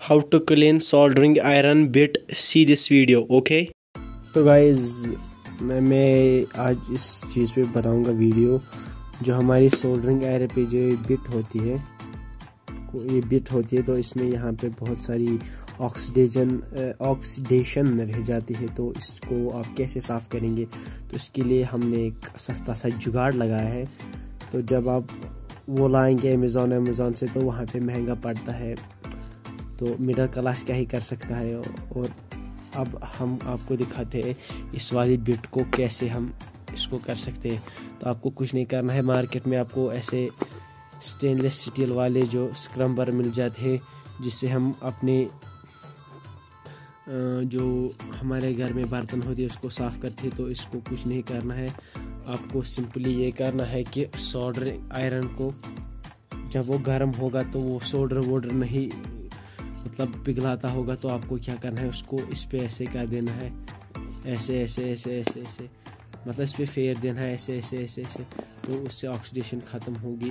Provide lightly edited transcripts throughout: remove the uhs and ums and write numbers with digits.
how to clean soldering iron bit. See this video, okay? तो guys मैं आज इस चीज़ पे बनाऊंगा वीडियो जो हमारी सोल्डरिंग आयरन पे जो बिट होती है, ये बिट होती है तो इसमें यहाँ पे बहुत सारी ऑक्सीडेशन रह जाती है। तो इसको आप कैसे साफ़ करेंगे, तो इसके लिए हमने एक सस्ता सा जुगाड़ लगाया है। तो जब आप वो लाएंगे अमेज़ॉन से तो वहाँ पे महंगा पड़ता है, तो मिडिल क्लास क्या ही कर सकता है। और अब हम आपको दिखाते हैं इस वाली बिट को कैसे हम इसको कर सकते हैं। तो आपको कुछ नहीं करना है, मार्केट में आपको ऐसे स्टेनलेस स्टील वाले जो स्क्रम्बर मिल जाते हैं, जिससे हम अपने जो हमारे घर में बर्तन होते हैं उसको साफ़ करते हैं। तो इसको कुछ नहीं करना है, आपको सिंपली ये करना है कि सोल्डरिंग आयरन को जब वो गर्म होगा तो वो सोल्डर नहीं मतलब पिघलाता होगा, तो आपको क्या करना है, उसको इस पे ऐसे कर देना है, ऐसे ऐसे ऐसे ऐसे ऐसे मतलब इस पे फेर देना है, ऐसे ऐसे ऐसे ऐसे। तो उससे ऑक्सीडेशन ख़त्म होगी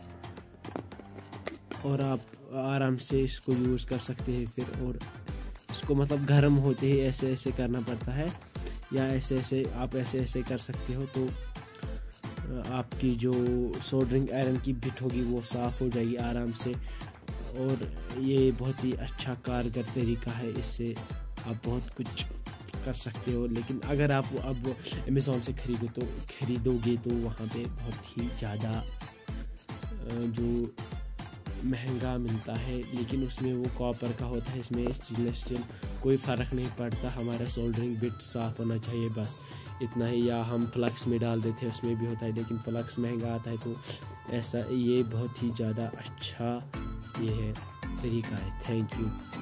और आप आराम से इसको यूज़ कर सकते हैं फिर। और इसको मतलब गर्म होते ही ऐसे ऐसे करना पड़ता है, या ऐसे ऐसे आप ऐसे ऐसे कर सकते हो। तो आपकी जो सोल्डरिंग आयरन की बिट होगी वो साफ़ हो जाएगी आराम से। और ये बहुत ही अच्छा कारगर तरीका है, इससे आप बहुत कुछ कर सकते हो। लेकिन अगर आप अब अमेज़ॉन से खरीदोगे तो वहाँ पे बहुत ही ज़्यादा जो महंगा मिलता है, लेकिन उसमें वो कॉपर का होता है, इसमें स्टेनलेस स्टील। कोई फ़र्क नहीं पड़ता, हमारा सोल्डरिंग बिट साफ़ होना चाहिए, बस इतना ही। या हम फ्लक्स में डाल देते हैं, उसमें भी होता है, लेकिन फ्लक्स महंगा आता है। तो ऐसा ये बहुत ही ज़्यादा अच्छा ये है तरीका है। Thank you.